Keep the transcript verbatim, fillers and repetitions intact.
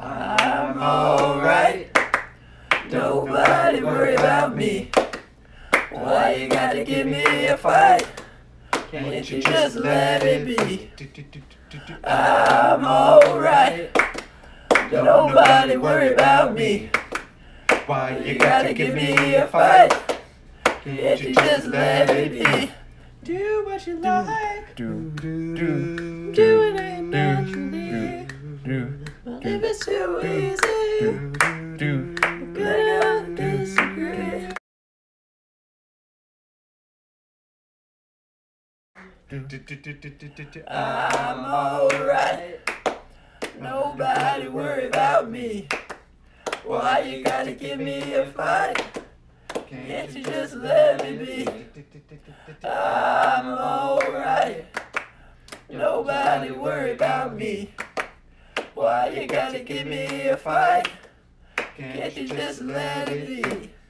I'm alright. Nobody worry about me. Why you gotta give me a fight? Can't you just let it be? I'm alright. Nobody worry about me. Why you gotta give me a fight? Can't you just let it be? Do what you like. Do, do, do, Do it ain't naturally. do, But if it's too easy, do. we're gonna disagree. I'm alright. Nobody worry about me. Why you gotta give me a fight? Can't you just let me be? I'm alright. Nobody worry about me. Why you gotta give me a fight? Can't you just let it be?